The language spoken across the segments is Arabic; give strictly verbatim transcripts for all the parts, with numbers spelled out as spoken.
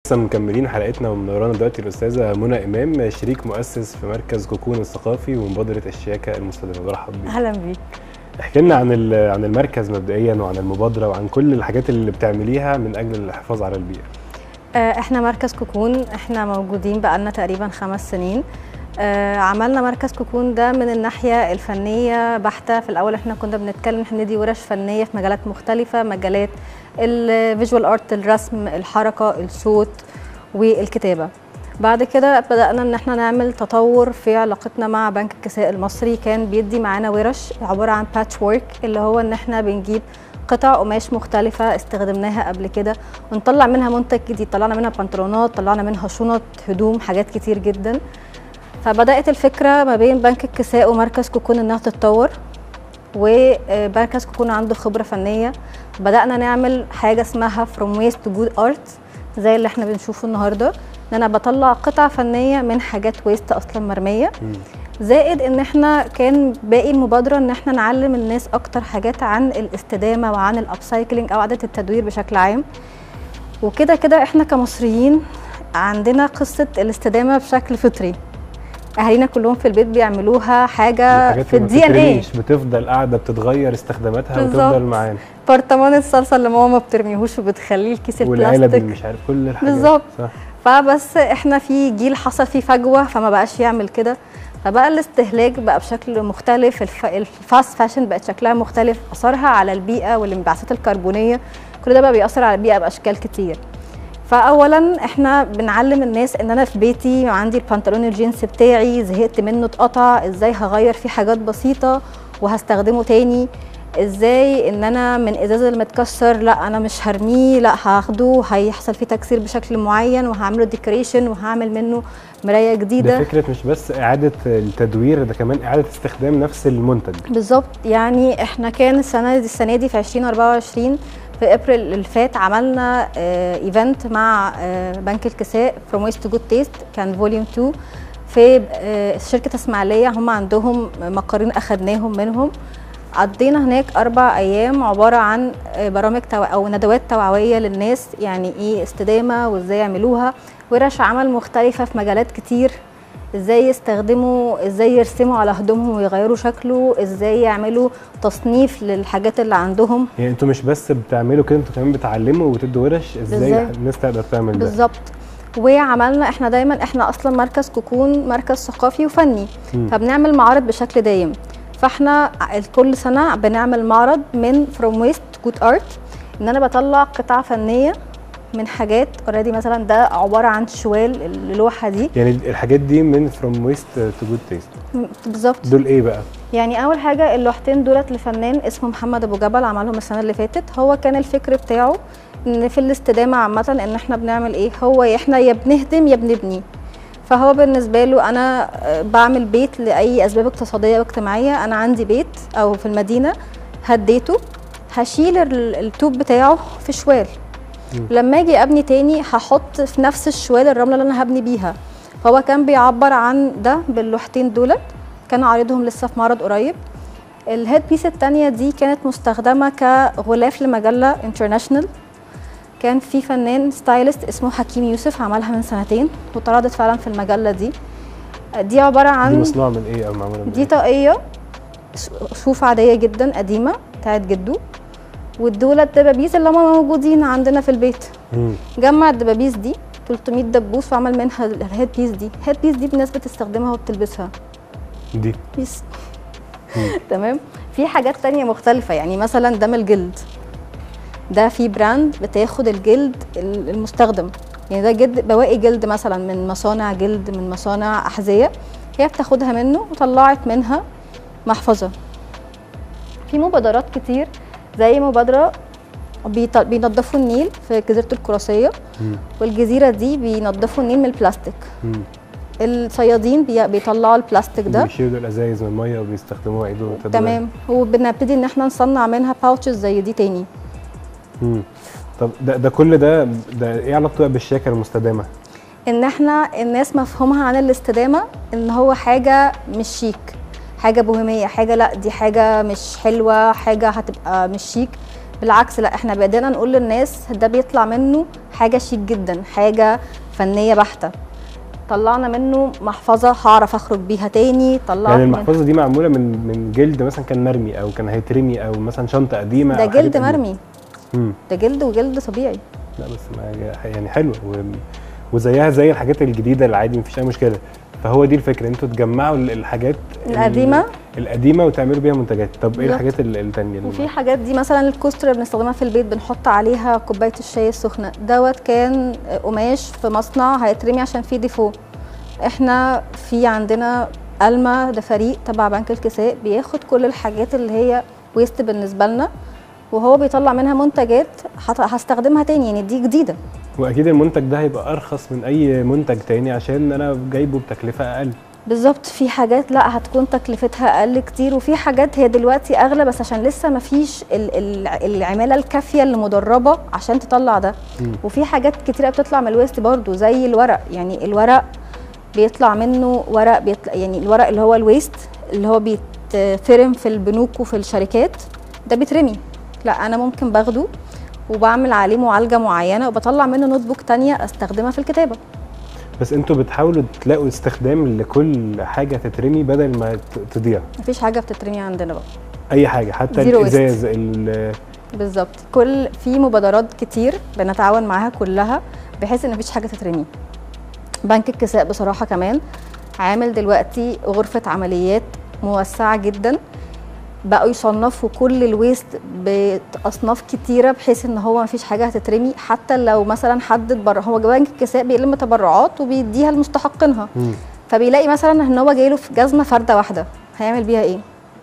لسه مكملين حلقتنا ومنورانا دلوقتي الاستاذه منى امام، شريك مؤسس في مركز كوكون الثقافي ومبادره الشياكه المستدامه. برحب بيك. اهلا بيك. احكي لنا عن عن المركز مبدئيا وعن المبادره وعن كل الحاجات اللي بتعمليها من اجل الحفاظ على البيئه. احنا مركز كوكون، احنا موجودين بقالنا تقريبا خمس سنين. عملنا مركز كوكون ده من الناحيه الفنيه بحته. في الاول احنا كنا بنتكلم احنا ندي ورش فنيه في مجالات مختلفه، مجالات الفيجوال ارت، الرسم، الحركه، الصوت والكتابه. بعد كده بدأنا ان احنا نعمل تطور في علاقتنا مع بنك الكساء المصري. كان بيدي معانا ورش عباره عن باتش وورك، اللي هو ان احنا بنجيب قطع قماش مختلفه استخدمناها قبل كده ونطلع منها منتج جديد. طلعنا منها بنطلونات، طلعنا منها شنط، هدوم، حاجات كتير جدا. فبدأت الفكره ما بين بنك الكساء ومركز كوكون انها تتطور، ومركز كوكون عنده خبره فنيه. بدأنا نعمل حاجه اسمها From Waste to Good Art، زي اللي احنا بنشوفه النهارده، ان انا بطلع قطع فنيه من حاجات ويست اصلا مرميه. زائد ان احنا كان باقي المبادره ان احنا نعلم الناس اكتر حاجات عن الاستدامه وعن الابسايكلينج او اعاده التدوير بشكل عام. وكده كده احنا كمصريين عندنا قصه الاستدامه بشكل فطري، اهالينا كلهم في البيت بيعملوها حاجه في الدي ان ايه، بتفضل قاعده بتتغير استخداماتها وتفضل معانا. برطمان الصلصه اللي ماما ما بترميهوش وبتخليه الكيس البلاستيك، والعلب اللي مش عارف كل الحاجات بالظبط. فبس احنا في جيل حصل فيه فجوه فما بقاش يعمل كده، فبقى الاستهلاك بقى بشكل مختلف، الف... الفاست فاشن بقت شكلها مختلف، اثرها على البيئه والانبعاثات الكربونيه كل ده بقى بيأثر على البيئه باشكال كتير. فاولا احنا بنعلم الناس ان انا في بيتي عندي البنطلون الجينز بتاعي زهقت منه اتقطع، ازاي هغير فيه حاجات بسيطه وهستخدمه تاني. ازاي ان انا من ازاز المتكسر لا انا مش هرميه، لا هاخده هيحصل فيه تكسير بشكل معين وهعمله ديكوريشن وهعمل منه مرايه جديده. ده فكره مش بس اعاده التدوير، ده كمان اعاده استخدام نفس المنتج. بالظبط. يعني احنا كان السنه دي السنه دي في ألفين وأربعة وعشرين في ابريل اللي فات عملنا اه ايفنت مع اه بنك الكساء From Waste to Good Taste، كان فوليوم اتنين في اه شركه اسماعيليه. هم عندهم مقرين اخدناهم منهم، قضينا هناك اربع ايام عباره عن برامج تو... او ندوات توعويه للناس، يعني ايه استدامه وازاي يعملوها، ورش عمل مختلفه في مجالات كتير، ازاي يستخدموا، ازاي يرسموا على هدومهم ويغيروا شكله، ازاي يعملوا تصنيف للحاجات اللي عندهم. يعني انتوا مش بس بتعملوا كده، انتوا كمان بتعلموا وتدوا ورش ازاي بالزي. الناس تقدر تعمل ده. بالظبط. وعملنا احنا دايما، احنا اصلا مركز كوكون مركز ثقافي وفني، م. فبنعمل معارض بشكل دايم. فاحنا كل سنه بنعمل معرض من From Waste to Good Art، ان انا بطلع قطع فنيه من حاجات اوريدي. مثلا ده عباره عن شوال، اللوحه دي يعني الحاجات دي من From Waste to Good Taste. بالظبط. دول ايه بقى؟ يعني اول حاجه اللوحتين دولت لفنان اسمه محمد ابو جبل، عملهم السنه اللي فاتت. هو كان الفكر بتاعه ان في الاستدامه عامه ان احنا بنعمل ايه، هو احنا يا بنهدم يا بنبني. فهو بالنسبه له انا بعمل بيت لاي اسباب اقتصاديه واجتماعيه، انا عندي بيت او في المدينه هديته، هشيل الطوب بتاعه في شوال، م. لما اجي ابني تاني هحط في نفس الشوال الرمله اللي انا هبني بيها. فهو كان بيعبر عن ده باللوحتين دولت، كان عارضهم لسه في معرض قريب. الهيد بيس الثانيه دي كانت مستخدمه كغلاف لمجله انترناشونال، كان في فنان ستايلست اسمه حكيم يوسف عملها من سنتين واتعرضت فعلا في المجله دي. دي عباره عن، دي مصنوعه من ايه او معموله من دي إيه؟ طاقيه صوف عاديه جدا قديمه بتاعت جده، والدولة الدبابيس اللي هم موجودين عندنا في البيت. مم. جمع الدبابيس دي تلتمية دبوس وعمل منها الهيد بيس دي. الهيد بيس دي الناس بتستخدمها وبتلبسها دي بيس. تمام. في حاجات تانية مختلفة، يعني مثلا ده من الجلد، ده في براند بتاخد الجلد المستخدم، يعني ده جلد بواقي جلد مثلا من مصانع جلد، من مصانع احذيه، هي بتاخدها منه وطلعت منها محفظه. في مبادرات كتير زي مبادره بينظفوا النيل في جزيره القراصيه، والجزيره دي بينظفوا النيل من البلاستيك. م. الصيادين بيطلعوا البلاستيك ده، بيشيلوا الازايز من الميه وبيستخدموها يعيدوا تدويرها. تمام. وبنبتدي ان احنا نصنع منها باوتشز زي دي تاني. امم طب ده ده كل ده ده ايه علاقته بالشياكه المستدامه؟ ان احنا الناس مفهومها عن الاستدامه ان هو حاجه مش شيك، حاجه بوهيميه، حاجه لا دي حاجه مش حلوه، حاجه هتبقى مش شيك. بالعكس، لا احنا بدأنا نقول للناس ده بيطلع منه حاجه شيك جدا، حاجه فنيه بحته. طلعنا منه محفظه هعرف اخرج بيها تاني. طلعت يعني المحفظه دي معموله من من جلد مثلا كان مرمي او كان هيترمي، او مثلا شنطه قديمه، ده جلد مرمي. امم ده جلد وجلد طبيعي. لا بس ما يعني حلوه و... وزيها زي الحاجات الجديده العادي، مفيش اي مشكله. فهو دي الفكره، انتوا تجمعوا الحاجات القديمه القديمه وتعملوا بيها منتجات. طب ايه بالظبط. الحاجات الثانيه؟ وفي حاجات دي مثلا الكوستر اللي بنستخدمها في البيت، بنحط عليها كوبايه الشاي السخنه، دوت كان قماش في مصنع هيترمي عشان فيه ديفو. احنا في عندنا ألما، ده فريق تبع بنك الكساء بياخد كل الحاجات اللي هي ويست بالنسبه لنا، وهو بيطلع منها منتجات هستخدمها تاني، يعني دي جديده. واكيد المنتج ده هيبقى ارخص من اي منتج تاني عشان انا جايبه بتكلفه اقل. بالظبط. في حاجات لا هتكون تكلفتها اقل كتير، وفي حاجات هي دلوقتي اغلى بس عشان لسه ما فيش العماله الكافيه اللي مدربه عشان تطلع ده. م. وفي حاجات كتيره بتطلع من الويست برضو زي الورق. يعني الورق بيطلع منه ورق بيطلع، يعني الورق اللي هو الويست اللي هو بيتفرم في البنوك وفي الشركات ده بيترمي. لا انا ممكن باخده وبعمل عليه معالجه معينه وبطلع منه نوت بوك ثانيه استخدمها في الكتابه. بس انتوا بتحاولوا تلاقوا استخدام لكل حاجه تترمي بدل ما تضيع. مفيش حاجه بتترمي عندنا بقى، اي حاجه حتى الازاز. بالظبط. كل في مبادرات كتير بنتعاون معاها كلها بحيث ان مفيش حاجه تترمي. بنك الكساء بصراحه كمان عامل دلوقتي غرفه عمليات موسعه جدا، بقوا يصنفوا كل الويست باصناف كتيره بحيث ان هو مفيش حاجه هتترمي. حتى لو مثلا حد اتبرع، هو بنك الكساء بيلم تبرعات وبيديها لمستحقينها، فبيلاقي مثلا ان هو جايله في جزمه فرده واحده، هيعمل بيها ايه؟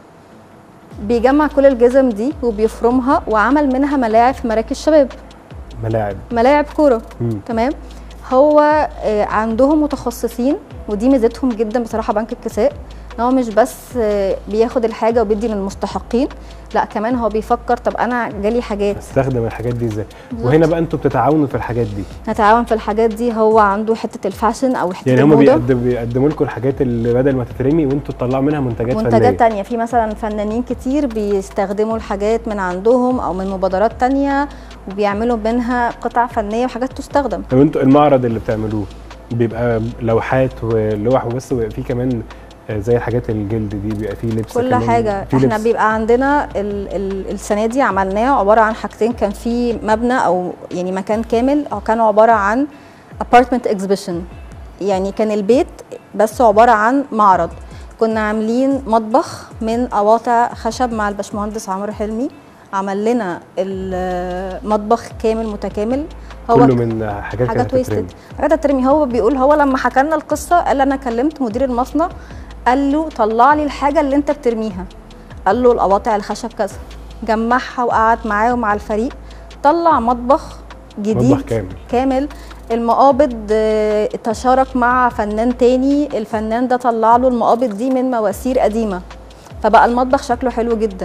بيجمع كل الجزم دي وبيفرمها وعمل منها ملاعب في مراكز الشباب. ملاعب ملاعب كوره. تمام. هو عندهم متخصصين ودي ميزتهم جدا بصراحه بنك الكساء، ان هو مش بس بياخد الحاجه وبيدي للمستحقين، لا كمان هو بيفكر طب انا جالي حاجات استخدم الحاجات دي ازاي. وهنا بقى انتوا بتتعاونوا في الحاجات دي. نتعاون في الحاجات دي. هو عنده حته الفاشن او حته يعني الموضه، يعني هم بيقدموا لكم الحاجات اللي بدل ما تترمي وانتوا تطلعوا منها منتجات فنيه. منتجات ثانيه. في مثلا فنانين كتير بيستخدموا الحاجات من عندهم او من مبادرات ثانيه وبيعملوا منها قطع فنيه وحاجات تستخدم. طب انتوا المعرض اللي بتعملوه بيبقى لوحات ولوح وبس، ويبقى فيه كمان زي الحاجات الجلد دي، بيبقى فيه لبس كل حاجه. احنا لبس. بيبقى عندنا ال ال السنه دي عملناه عباره عن حاجتين. كان في مبنى او يعني مكان كامل او كان عباره عن ابارتمنت اكزيبيشن، يعني كان البيت بس عباره عن معرض. كنا عاملين مطبخ من قواطع خشب مع الباشمهندس عمرو حلمي، عمل لنا المطبخ كامل متكامل. هو كله من حاجات حاجات ويستد، حاجات هترمي. هو بيقول هو لما حكى لنا القصه قال انا كلمت مدير المصنع قال له طلع لي الحاجه اللي انت بترميها، قال له القواطع الخشب كذا، جمعها وقعد معاه ومع الفريق طلع مطبخ جديد مطبخ كامل كامل. المقابض تشارك مع فنان تاني، الفنان ده طلع له المقابض دي من مواسير قديمه، فبقى المطبخ شكله حلو جدا.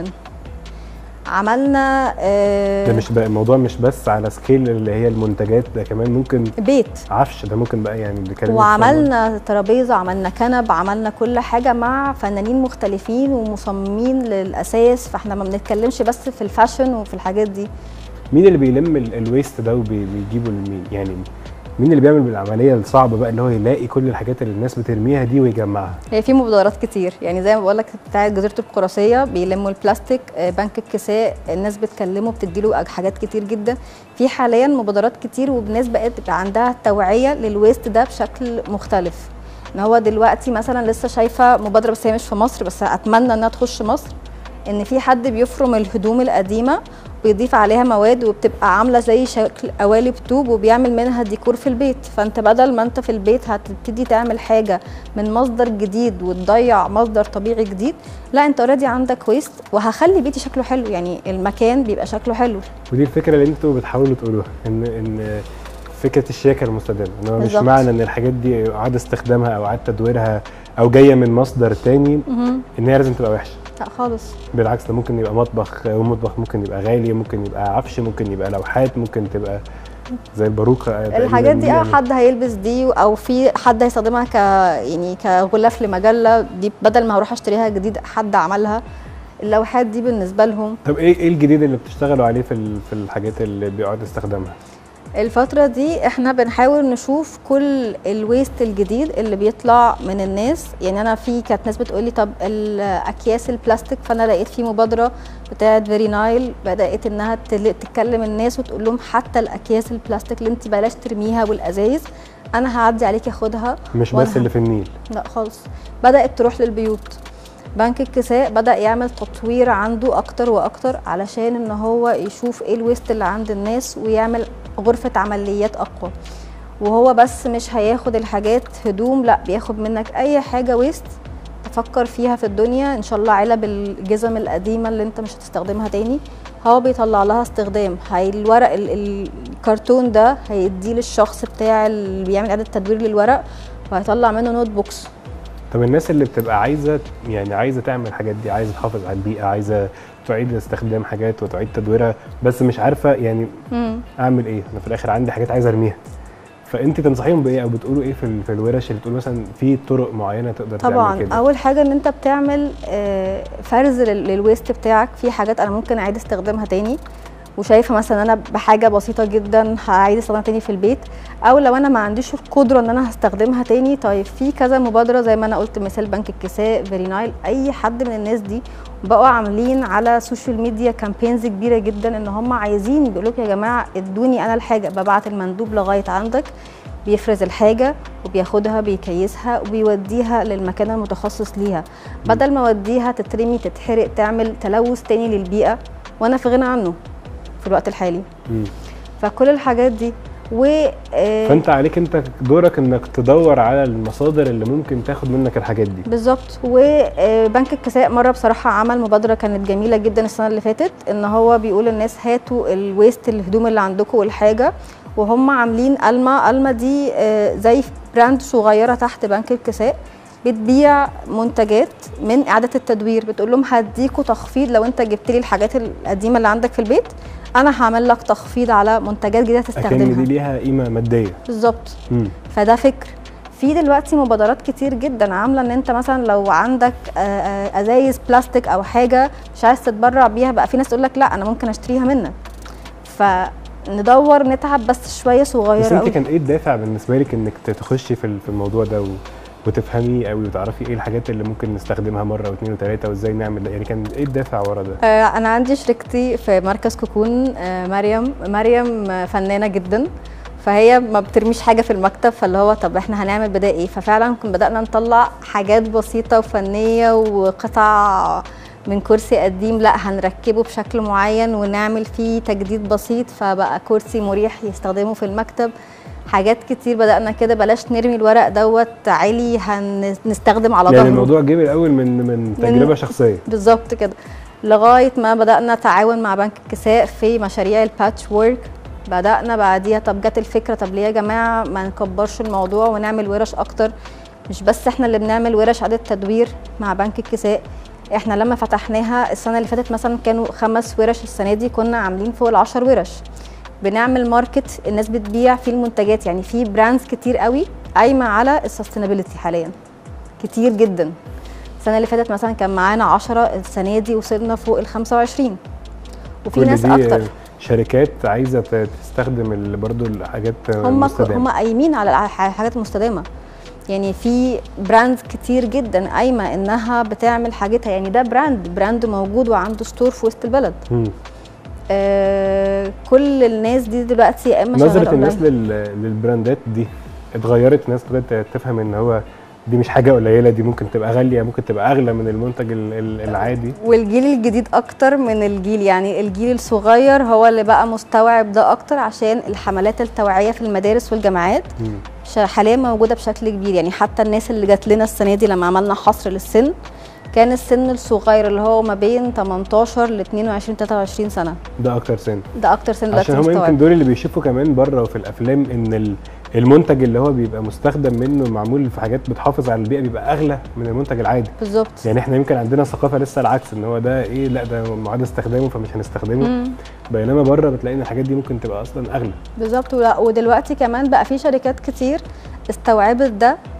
عملنا آه ده مش بقى الموضوع مش بس على سكيل اللي هي المنتجات، ده كمان ممكن بيت عفش، ده ممكن بقى يعني بكلمة. وعملنا ترابيزه، عملنا كنب، عملنا كل حاجه مع فنانين مختلفين ومصممين للاساس. فاحنا ما بنتكلمش بس في الفاشن وفي الحاجات دي. مين اللي بيلم الويست ده وبيجيبه لمين؟ يعني مين اللي بيعمل العمليه الصعبه بقى اللي هو يلاقي كل الحاجات اللي الناس بترميها دي ويجمعها؟ هي في مبادرات كتير، يعني زي ما بقول لك بتاعه جزيره القراصيه بيلموا البلاستيك، بنك الكساء الناس بتكلمه بتديله حاجات كتير جدا. في حاليا مبادرات كتير والناس بقت عندها توعيه للويست ده بشكل مختلف. ان هو دلوقتي مثلا لسه شايفه مبادره بس هي مش في مصر بس اتمنى انها تخش مصر، ان في حد بيفرم الهدوم القديمه بيضيف عليها مواد وبتبقى عامله زي شكل قوالب طوب وبيعمل منها ديكور في البيت. فانت بدل ما انت في البيت هتبتدي تعمل حاجه من مصدر جديد وتضيع مصدر طبيعي جديد، لا انت اوريدي عندك ويست وهخلي بيتي شكله حلو، يعني المكان بيبقى شكله حلو. ودي الفكره اللي انتوا بتحاولوا تقولوها، ان ان فكره الشياكه المستدامه، ان هو مش معنى ان الحاجات دي اعاده استخدامها او اعاده تدويرها او جايه من مصدر تاني ان هي لازم تبقى وحشه. لا خالص، بالعكس ده ممكن يبقى مطبخ، ومطبخ ممكن يبقى غالي، ممكن يبقى عفش، ممكن يبقى لوحات، ممكن تبقى زي الباروكه. الحاجات دي اه حد هيلبس دي او في حد هيستخدمها ك يعني كغلاف لمجله، دي بدل ما هروح اشتريها جديد حد عملها. اللوحات دي بالنسبه لهم. طب ايه ايه الجديد اللي بتشتغلوا عليه في في الحاجات اللي بيقعد يستخدمها الفترة دي؟ احنا بنحاول نشوف كل الويست الجديد اللي بيطلع من الناس. يعني انا في كانت ناس بتقولي طب الاكياس البلاستيك، فانا لقيت في مبادرة بتاعه فيري نايل بدأت انها تتكلم الناس وتقول لهم حتى الاكياس البلاستيك اللي انت بلاش ترميها والازايز، انا هعدي عليك اخدها. مش بس اللي في النيل، لا خالص، بدأت تروح للبيوت. بنك الكساء بدأ يعمل تطوير عنده اكتر واكتر علشان ان هو يشوف ايه الويست اللي عند الناس ويعمل غرفة عمليات اقوى. وهو بس مش هياخد الحاجات هدوم، لا بياخد منك اي حاجة ويست تفكر فيها في الدنيا، ان شاء الله علب الجزم القديمة اللي انت مش هتستخدمها تاني هو بيطلع لها استخدام. هي الورق الكرتون ده هيديه للشخص بتاع اللي بيعمل اعادة تدوير للورق وهيطلع منه نوت بوكس. طب الناس اللي بتبقى عايزه يعني عايزه تعمل الحاجات دي، عايزه تحافظ على البيئه، عايزه تعيد استخدام حاجات وتعيد تدويرها، بس مش عارفه يعني مم. اعمل ايه؟ انا في الاخر عندي حاجات عايزه ارميها، فانت تنصحيهم بايه او بتقولوا ايه في في الورش اللي بتقولوا مثلا في طرق معينه تقدر طبعا تعمل كده؟ طبعا اول حاجه ان انت بتعمل فرز للويست بتاعك. في حاجات انا ممكن اعيد استخدامها تاني وشايفه مثلا انا بحاجه بسيطه جدا هعيد استخدامها تاني في البيت، او لو انا ما عنديش القدره ان انا هستخدمها تاني. طيب في كذا مبادره زي ما انا قلت، مثال بنك الكساء، فيري نايل، اي حد من الناس دي بقوا عاملين على السوشيال ميديا كامبينز كبيره جدا ان هم عايزين بيقولوا لك يا جماعه ادوني انا الحاجه. ببعت المندوب لغايه عندك بيفرز الحاجه وبياخدها بيكيسها وبيوديها للمكان المتخصص ليها، بدل ما اوديها تترمي تتحرق تعمل تلوث تاني للبيئه وانا في غنى عنه في الوقت الحالي. مم. فكل الحاجات دي و فانت عليك انت دورك انك تدور على المصادر اللي ممكن تاخد منك الحاجات دي بالظبط. وبنك الكساء مره بصراحه عمل مبادره كانت جميله جدا السنه اللي فاتت، ان هو بيقول للناس هاتوا الويست الهدوم اللي عندكم والحاجه، وهم عاملين الما. الما دي زي براند صغيره تحت بنك الكساء بتبيع منتجات من اعاده التدوير، بتقول لهم هديكوا تخفيض لو انت جبت لي الحاجات القديمه اللي عندك في البيت، انا هعمل لك تخفيض على منتجات جديده تستخدمها. أكن دي ليها قيمه ماديه بالظبط. فده فكر. في دلوقتي مبادرات كتير جدا عامله ان انت مثلا لو عندك ازايز بلاستيك او حاجه مش عايز تتبرع بيها، بقى في ناس تقول لك لا انا ممكن اشتريها منك. فندور نتعب بس شويه صغيره. بس انت كان ايه الدافع بالنسبه لك انك تخشي في الموضوع ده وتفهمي قوي وتعرفي ايه الحاجات اللي ممكن نستخدمها مره واثنين وثلاثه وازاي نعمل ده؟ يعني كان ايه الدافع ورا ده؟ آه انا عندي شريكتي في مركز كوكون، آه مريم. مريم فنانه جدا، فهي ما بترميش حاجه في المكتب، فاللي هو طب احنا هنعمل بدا ايه؟ ففعلا كنا بدانا نطلع حاجات بسيطه وفنيه وقطع من كرسي قديم لا هنركبه بشكل معين ونعمل فيه تجديد بسيط فبقى كرسي مريح يستخدمه في المكتب. حاجات كتير بدأنا كده، بلاش نرمي الورق دوت عالي هنستخدم على ظهره. يعني الموضوع جه الأول من من تجربة من شخصية بالظبط كده، لغاية ما بدأنا تعاون مع بنك الكساء في مشاريع الباتش وورك. بدأنا بعديها طب جت الفكرة طب ليه يا جماعة ما نكبرش الموضوع ونعمل ورش أكتر. مش بس احنا اللي بنعمل ورش إعادة تدوير مع بنك الكساء، احنا لما فتحناها السنة اللي فاتت مثلا كانوا خمس ورش، السنة دي كنا عاملين فوق العشر ورش. بنعمل ماركت الناس بتبيع فيه المنتجات، يعني في براندز كتير قوي قايمه على السستينابيلتي حاليا كتير جدا. السنه اللي فاتت مثلا كان معانا عشرة، السنه دي وصلنا فوق ال خمسة وعشرين وفي ناس اكتر. شركات عايزه تستخدم برضو الحاجات هم هم قايمين على الحاجات المستدامه، يعني في براندز كتير جدا قايمه انها بتعمل حاجتها، يعني ده براند براند موجود وعنده ستور في وسط البلد. م. آه كل الناس دي دلوقتي يا اما نظره الناس للبراندات دي اتغيرت. الناس بدات تفهم ان هو دي مش حاجه قليله، دي ممكن تبقى غاليه، ممكن تبقى اغلى من المنتج العادي. والجيل الجديد اكتر من الجيل، يعني الجيل الصغير هو اللي بقى مستوعب ده اكتر عشان الحملات التوعيه في المدارس والجامعات حاليا موجوده بشكل كبير. يعني حتى الناس اللي جات لنا السنه دي لما عملنا حصر للسن كان السن الصغير اللي هو ما بين تمنتاشر ل اتنين وعشرين تلاتة وعشرين سنه، ده اكتر سن ده اكتر سن عشان هم يمكن دول اللي بيشوفوا كمان بره وفي الافلام ان المنتج اللي هو بيبقى مستخدم منه معمول في حاجات بتحافظ على البيئه بيبقى اغلى من المنتج العادي. بالظبط. يعني احنا يمكن عندنا ثقافه لسه العكس، ان هو ده ايه لا ده معاد استخدامه فمش هنستخدمه. مم. بينما بره بتلاقي ان الحاجات دي ممكن تبقى اصلا اغلى. بالظبط. ودلوقتي كمان بقى في شركات كتير استوعبت ده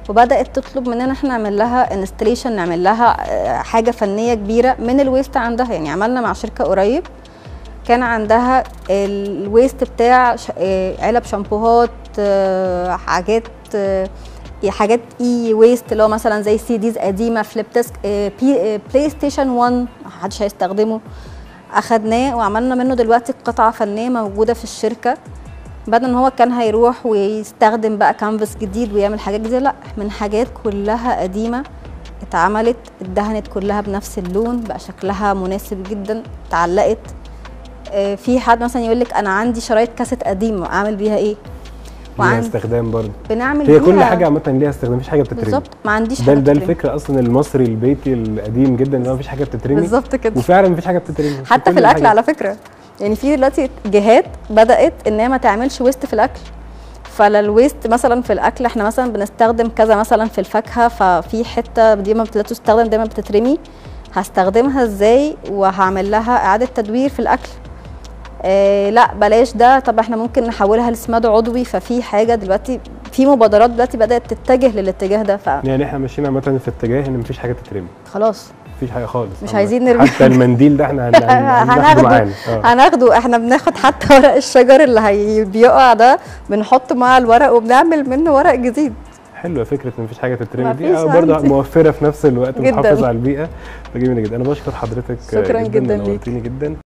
وبدات تطلب مننا احنا نعمل لها انستليشن، نعمل لها حاجه فنيه كبيره من الويست عندها. يعني عملنا مع شركه قريب كان عندها الويست بتاع علب شامبوهات، حاجات حاجات اي ويست اللي هو مثلا زي سي ديز قديمه، فليب ديسك، بلاي ستيشن واحد محدش هيستخدمه، اخدناه وعملنا منه دلوقتي قطعه فنيه موجوده في الشركه. بدل ان هو كان هيروح ويستخدم بقى كانفاس جديد ويعمل حاجات جديده، لا، من حاجات كلها قديمه اتعملت، اتدهنت كلها بنفس اللون، بقى شكلها مناسب جدا، اتعلقت. في حد مثلا يقول لك انا عندي شرايط كاسيت قديمه اعمل بيها ايه؟ ليها استخدام برضه، بنعمل هي بيها كل حاجه عامه ليها استخدام، مفيش حاجه بتترمي بالظبط. ما عنديش ده حاجه ده بتترمي. الفكره اصلا المصري البيتي القديم جدا، ان هو مفيش حاجه بتترمي بالظبط كده، وفعلا مفيش حاجه بتترمي حتى في الاكل على فكره. يعني في دلوقتي جهات بدات ان هي ما تعملش ويست في الاكل، فلا الويست مثلا في الاكل احنا مثلا بنستخدم كذا مثلا في الفاكهه، ففي حته دي ما بتستخدم دايما بتترمي، هستخدمها ازاي وهعمل لها اعاده تدوير في الاكل. آه لا بلاش ده، طب احنا ممكن نحولها لسماد عضوي. ففي حاجه دلوقتي، في مبادرات دلوقتي بدات تتجه للاتجاه ده. ف يعني احنا ماشيين عامه في اتجاه ان مفيش حاجه تترمي خلاص، مفيش حاجه خالص، مش عايزين نرمي حتى المنديل ده احنا هناخده معانا. هناخده احنا بناخد حتى ورق الشجر اللي هي بيقع ده بنحطه مع الورق وبنعمل منه ورق جديد. حلوه فكره ان مفيش حاجه تترمي دي، برضه موفره في نفس الوقت، بتحافظ على البيئه، فجميله جدا. انا بشكر حضرتك شكرا جدا, جداً ليك، نورتيني جدا.